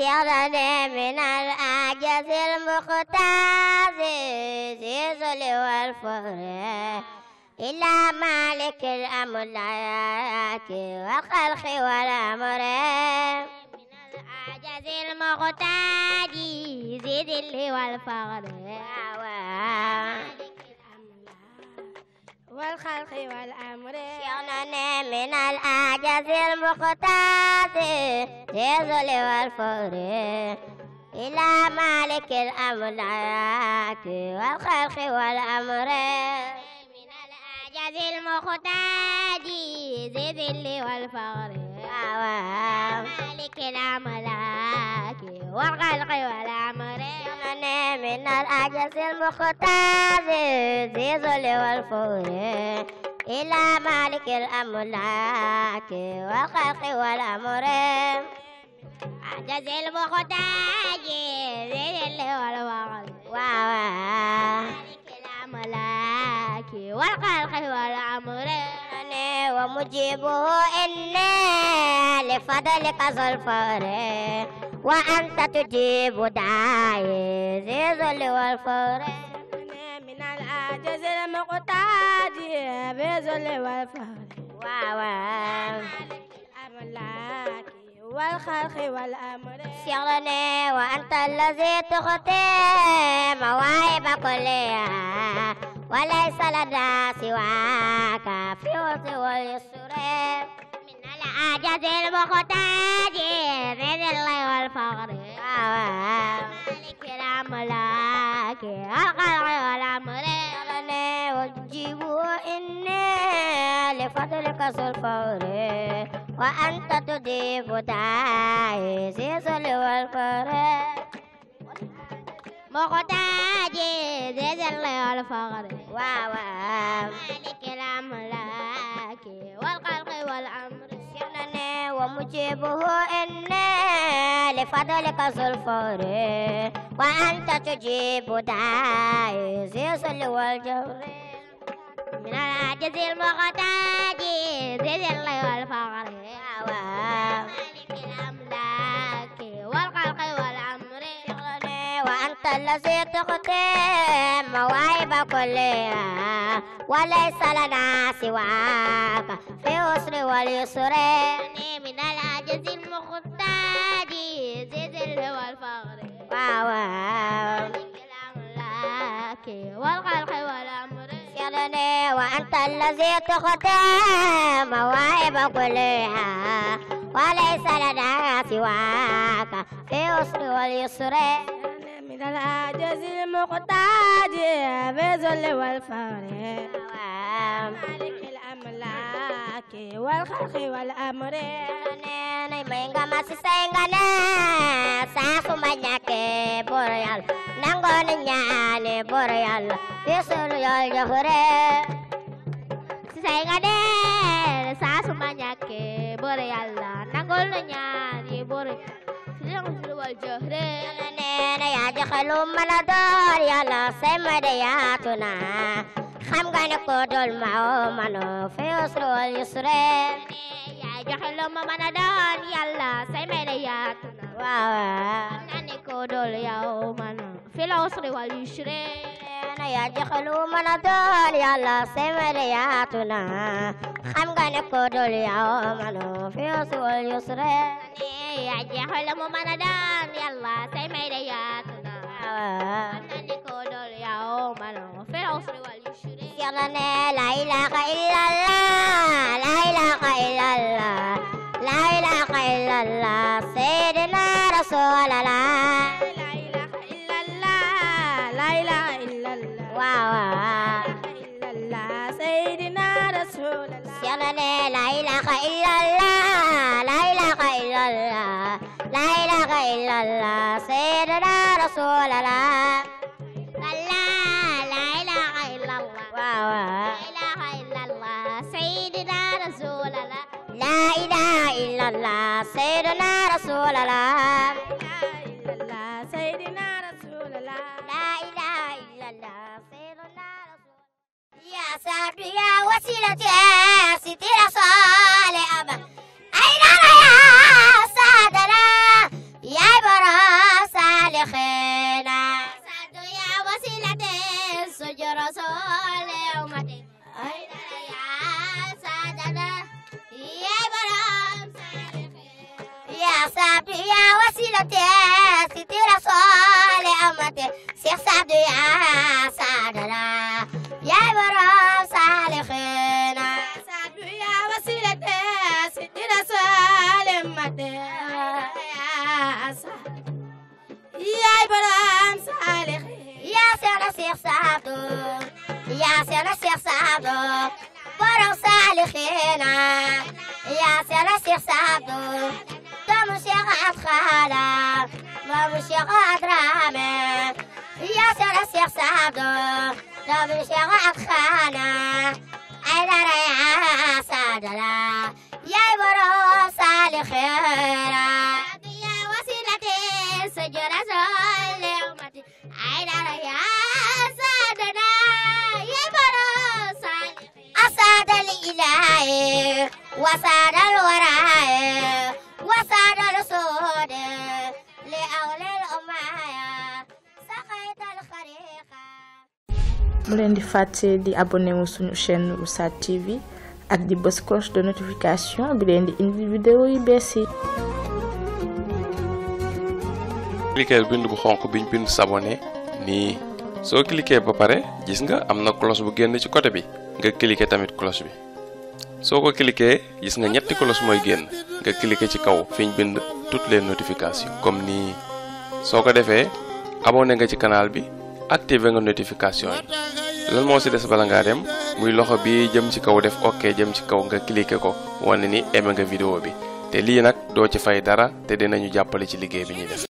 سيرني من الأعجاز المقتاز الذل والفقر إلى مالك الأملاك والخلق والأمر من الأعجاز المقتاز الذل والفقر والخلق والأمر سيرني من الأعجاز المقتاز الذل والفقر إلى مالك الأملاك والخلق والأمر من الأعجاز المقتاز الذل والفقر مالك الأملاك والخلق والأمر من الأعجاز المقتاز الذل والفقر إلى مالك الأملاك والخلق والأمر أعجاز المقتاز الذل والفقر مالك الأملاك والخلق والأمر ومجيبه إني لفضلك ذو الفقر وأنت تجيب داعي ذي الذل والفقر من الأعجاز المقتاز بالذل والفقر الأملاك والخلق والأمر سيرني وأنت الذي تخطي مواهب كلها وليس لدى سواك في الوسط واليسر من الأعجاز المقتاز بالذل والفقر مالك الأملاك والخلق والأمر وجيبوا إني لفضلك ذو الفقر وأنت تضيف داعي ذي الذل والفقر مقتاز ذي الذل والفقر مالك الأملاك والخلق والأمر سيرني ومجيبه إني لفضلك ذو الفقر وأنت تجيب داعي ذي الذل والجبر من العجز المقتاز ذي الذل والفقر مالك الأملاك والخلق والأمر وأنت الذي تخطي مواهب كلها وليس لنا سواك في العسر واليسر من العجز المقتاز ذي الذل والفقر مالك الأملاك والخلق والأمر وأنت الذي تخطي مواهب كلها وليس لنا سواك في العسر واليسر من الأعجاز المقتاز بالذل والفقر مالك الأملاك والخلق والأمر Menga masih sengane sasu manyake boreal nangon nyane boreal yesul yal jahre sengane sasu manyake boreal nangon nyane boreal yesul wal jahre ne ya jakhalu manador yalla semade ya tuna xam nga ne ko dol mao mano fi yesul wal yusre joxelo ma mana doon yàlla say may na yaatu na nani ko dool yow man fi la usri wal yusri na ya joxelo mana doon yàlla say may na yaatu na xam nga ne ko dool yow man fi usri wal yusri ya joxelo ma mana doon yàlla say may na yaatu na nani ko dool yow man fi la usri wal yusri yàlla ne la ilaha illallah la ilaha illallah لا إله إلا الله سيدنا رسول الله لا إله إلا الله لا إله إلا الله واو إلا الله سيدنا رسول الله لا إله إلا الله لا إله إلا الله لا إله إلا الله سيدنا رسول الله لا إله إلا الله واو لا إله إلا الله سيدنا رسول الله لا إله إلا الله سيدنا رسول الله لا إله إلا الله سيدنا رسول الله لا إله إلا الله سيدنا رسول يا سعد يا وسيلتي يا ستي رسول أبا أين يا سعدنا يا Saadu ya wasilate siti rasool amate Cheikh Saadu ya saadala yaay borom saalixiina Saadu ya wasilate siti rasool amate yaay borom saalixiina yaa seena Cheikh Saadu yaa seena Cheikh Saadu borom saalixiina yaa seena Cheikh Saadu doomu Cheikh Adxaala doomu Cheikh Adraame yaa seena Cheikh Saadu doomu Cheikh Adxaala ay dara yaa saadala yaay borom saalixiina yaa wasilate sajara soole umati ay dara yaa saadala yaay borom saalixiina asaadal ilaahi wasaadal waraaye wasaadal soode li awlel umaaya saqaytal xariqa mu leen di fàtte di abonné wu suñu chaîne Oustaz TV ak di bës cloche de notification bi leen di indi vidéo yu bees yi. cliquer bind bu xonq biñ bind s'abonner nii soo cliquer ba pare gis nga am na cloche bu génn ci côté bi nga cliquer tamit cloche bi soo ko cliquer gis nga ñetti cloche mooy génn nga cliquer ci kaw fiñ bind toutes les notifications comme nii soo ko defee abonné nga ci canal bi activer nga notification yi lan moo ci des bala ngaa dem muy loxo bi jëm ci kaw def ok jëm ci kaw nga cliquer ko wane ni aimé nga vidéo bi te lii nag doo ci fay dara te dinañu jàppale ci liggéey bi ñuy def